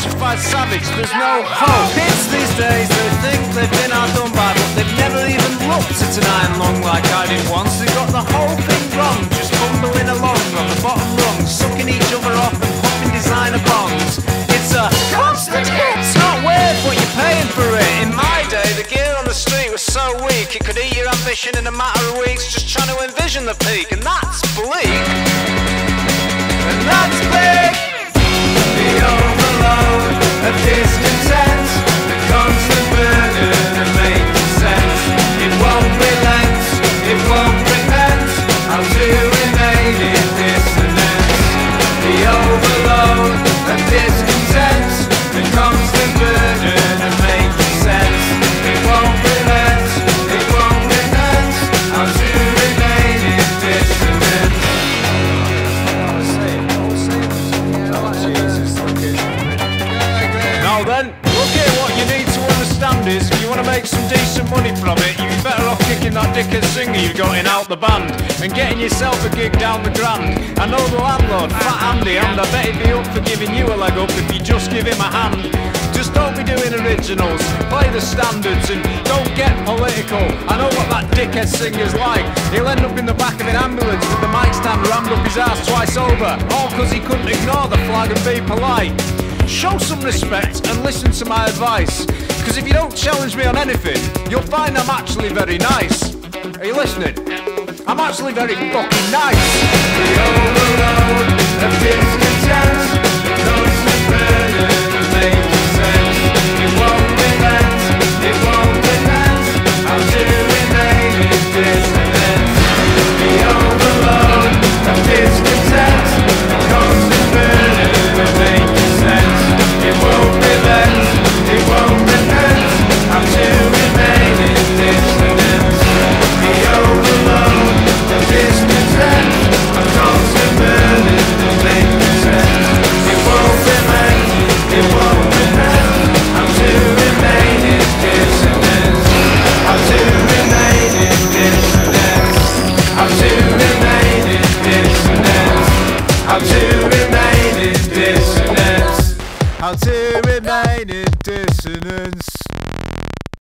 gentrified savage, there's no hope. Kids these days, they think they've been outdone by, but they've never even looked at an iron lung like I did once. They've got the whole thing wrong, just bumbling along on the bottom rung, sucking each other off and popping designer bongs. It's a constant hit. It's not worth what you're paying for it. In my day, the gear on the street was so weak, it could eat your ambition in a matter of weeks, just trying to envision the peak, and that's bleak. And that's big. The overload of discontent, the constant burden of making sense. It won't relent, it won't repent, how to remain in dissonance. The overload of discontent, the constant burden of making sense. It won't relent, it won't repent, how to remain in dissonance. Now then, look here, what you need to understand is, if you want to make some decent money from it, you'd be better off kicking that dickhead singer you've got in out the band, and getting yourself a gig down the Grand. I know the landlord, Fat Andy, and I bet he'd be up for giving you a leg up if you just give him a hand. Just don't be doing originals, play the standards, and don't get political. I know what that dickhead singer's like. He'll end up in the back of an ambulance with the mic stand rammed up his ass twice over, all because he couldn't ignore the flag and be polite. Show some respect and listen to my advice, because if you don't challenge me on anything, you'll find I'm actually very nice. Are you listening? I'm actually very fucking nice. The overload of discontent, the constant burden of making sense. It won't relent, it won't repent, how to remain in dissonance. The overload of discontent, the constant burden of making sense. It won't relent, it won't repent, how to remain in dissonance. The overload of discontent, a constant burden of making sense. It won't relent, it won't repent, how to remain in dissonance. How to remain in dissonance. How to remain in dissonance. How to remain in dissonance. How to remain in dissonance.